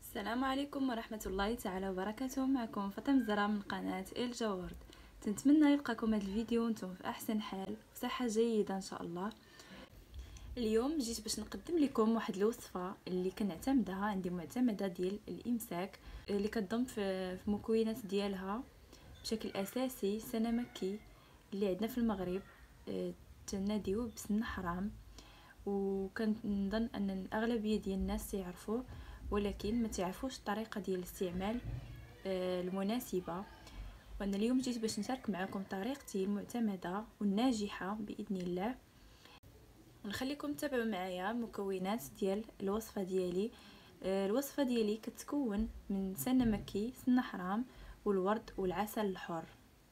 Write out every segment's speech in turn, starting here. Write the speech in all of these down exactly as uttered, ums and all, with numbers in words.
السلام عليكم ورحمة الله تعالى وبركاته. معكم فاطمة الزهراء من قناة الجوورد. تنتمنى يلقاكم هذا الفيديو وانتم في احسن حال وصحة جيدة ان شاء الله. اليوم جيت باش نقدم لكم واحد الوصفة اللي كنعتمدها، عندي معتمدة ديال الامساك اللي كتضم في المكونات ديالها بشكل اساسي سنة مكي اللي عندنا في المغرب تناديوه بسن حرام، وكنظن ان الاغلبيه ديال الناس يعرفوه ولكن ما تعرفوش الطريقه ديال الاستعمال المناسبه. وانا اليوم جيت باش نشارك معكم طريقتي المعتمده والناجحه باذن الله، ونخليكم تتابعوا معايا مكونات ديال الوصفه ديالي. الوصفه ديالي كتكون من سنه مكي، سنه حرام، والورد والعسل الحر.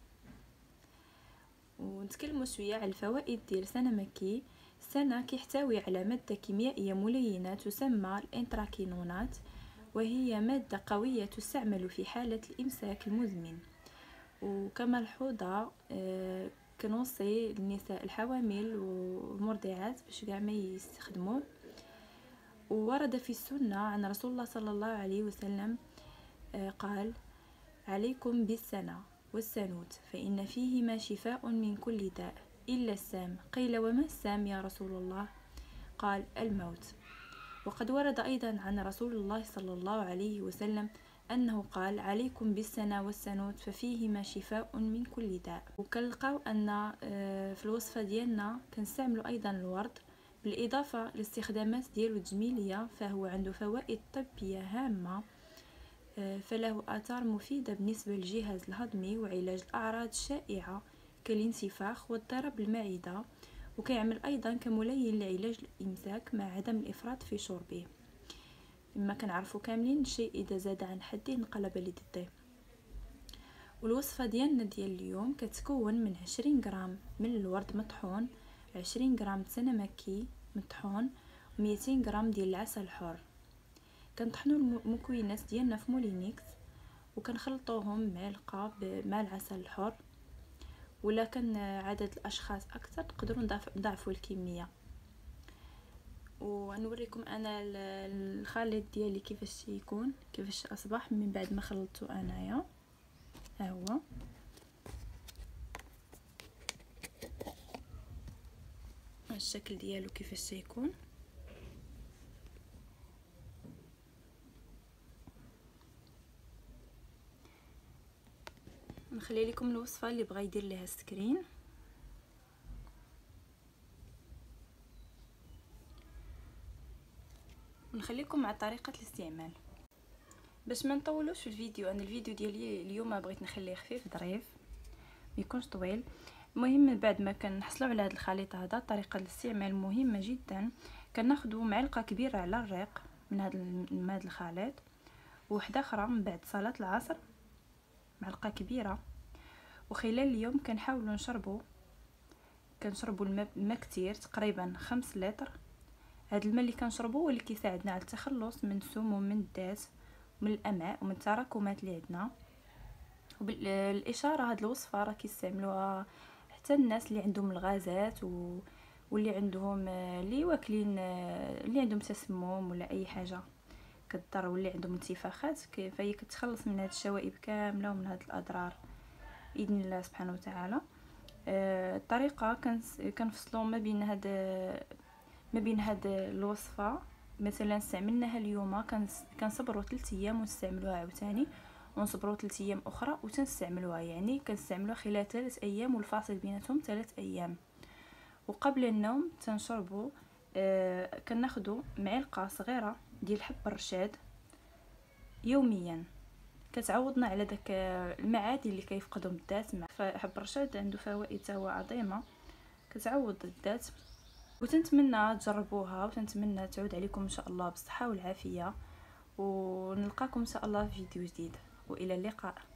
ونتكلموا شويه على الفوائد ديال سنه مكي. السنة كيحتوي على مادة كيميائية ملينة تسمى الانتراكينونات، وهي مادة قوية تستعمل في حالة الإمساك المزمن. وكملحوظة آه كنوصي النساء الحوامل والمرضعات باش كاع ما يستخدموه. وورد في السنة عن رسول الله صلى الله عليه وسلم آه قال: عليكم بالسنة والسنوت فإن فيهما شفاء من كل داء إلا السام. قيل: وما السام يا رسول الله؟ قال: الموت. وقد ورد أيضا عن رسول الله صلى الله عليه وسلم أنه قال: عليكم بالسنة والسنوت ففيهما شفاء من كل داء. وكنلقاو أن في الوصفة ديالنا كنستعملوا أيضا الورد بالإضافة لاستخدامات ديالو التجميلية، فهو عنده فوائد طبية هامة، فله آثار مفيدة بالنسبة للجهاز الهضمي وعلاج الأعراض الشائعة كالانتفاخ واضطراب المعدة، وكيعمل أيضا كملين لعلاج الإمساك مع عدم الإفراط في شربه. مما كنعرفوا كاملين الشيء إذا زاد عن حده انقلب لضده. والوصفة ديالنا ديال اليوم كتكون من عشرين غرام من الورد مطحون، عشرين غرام سنة مكي مطحون، ومئتين غرام ديال العسل الحر. كنطحنوا المكونات ديالنا في مولينيكس وكنخلطوهم معلقة مع العسل الحر، ولا كان عدد الاشخاص اكثر تقدروا نضاعفوا الكميه. ونوريكم انا الخليط ديالي كيفاش يكون، كيفاش اصبح من بعد ما خلطته انايا. ها هو الشكل ديالو كيفاش يكون. نخلي لكم الوصفه اللي بغى يدير لها سكرين. نخليكم مع طريقه الاستعمال باش ما نطولوش في الفيديو. انا الفيديو ديالي اليوم بغيت نخليه خفيف ظريف ما يكونش طويل. المهم بعد ما كنحصلوا على هذا الخليط هذا، طريقه الاستعمال مهمه جدا. كناخذوا معلقه كبيره على الريق من هذا من هذا الخليط، وحده اخرى من بعد صلاه العصر معلقه كبيره. وخلال اليوم كنحاولوا نشربوا كنشربوا الماء الماء كثير، تقريبا خمسة لتر. هذا الماء اللي كنشربوه هو اللي كيساعدنا على التخلص من السموم من الذات ومن الامعاء ومن التراكمات اللي عندنا. وبالاشاره هذه الوصفه راه كيستعملوها حتى الناس اللي عندهم الغازات و... واللي عندهم اللي واكلين اللي عندهم تسمم ولا اي حاجه كضر، واللي عندهم انتفاخات، فهي كتخلص من هذه الشوائب كامله ومن هذه الاضرار باذن الله سبحانه وتعالى. آه الطريقه كنفصلوا ما بين هاد ما بين هاد الوصفه. مثلا استعملناها اليوم كنصبروا ثلاثة ايام ونستعملوها عاوتاني، ونصبروا ثلاثة ايام اخرى وتنستعملوها، يعني كنستعملوها خلال ثلاث ايام والفاصل بيناتهم ثلاث ايام. وقبل النوم تنشربوا آه كناخذوا معلقه صغيره ديال حب الرشاد يوميا، كتعوضنا على داك المعادن اللي كيفقدهم الذات. فحب الرشاد عنده فوائد هو عظيمه كتعوض الذات. وتنتمنى تجربوها وتنتمنى تعود عليكم ان شاء الله بالصحه والعافيه، ونلقاكم ان شاء الله في فيديو جديد، والى اللقاء.